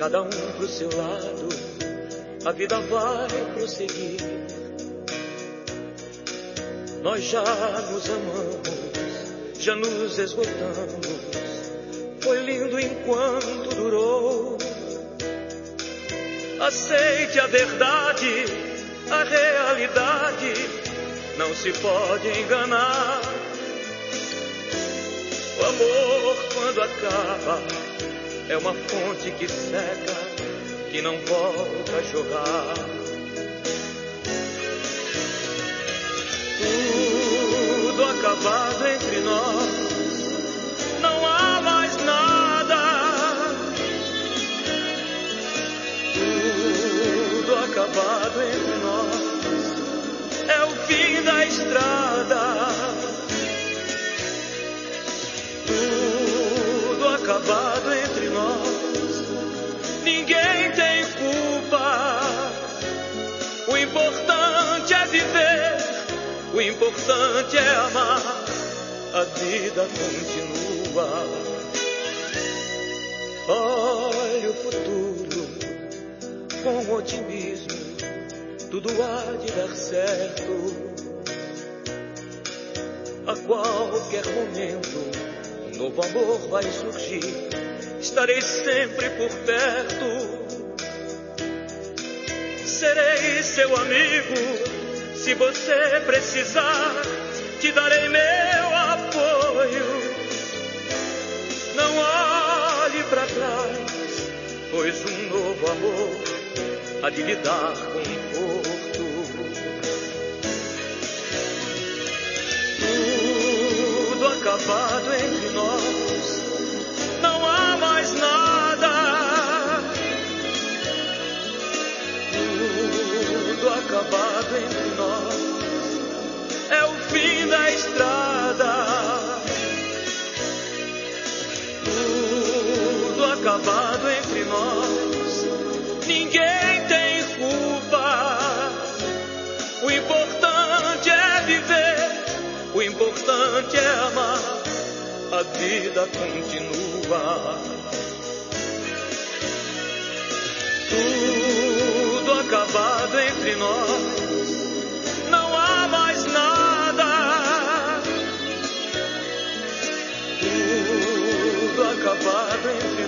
cada um pro seu lado, a vida vai prosseguir. Nós já nos amamos, já nos esgotamos, foi lindo enquanto durou. Aceite a verdade, a realidade, não se pode enganar. O amor, quando acaba, é uma fonte que seca, que não volta a jorrar. Tudo acabado entre nós, não há mais nada. Tudo acabado entre nós, é o fim da estrada. Tudo acabado entre nós, ninguém tem culpa. O importante é viver, o importante é amar, a vida continua. Olha o futuro com otimismo, tudo há de dar certo. A qualquer momento um novo amor vai surgir, estarei sempre por perto. Serei seu amigo, se você precisar, te darei meu apoio. Não olhe para trás, pois um novo amor há de lhe dar conforto. Tudo acabado entre nós, não há mais nada. Tudo acabado entre nós, é o fim da estrada. Tudo acabado entre nós, ninguém tem culpa. O importante é viver, o importante é amar, a vida continua. Tudo acabado entre nós, não há mais nada. Tudo acabado entre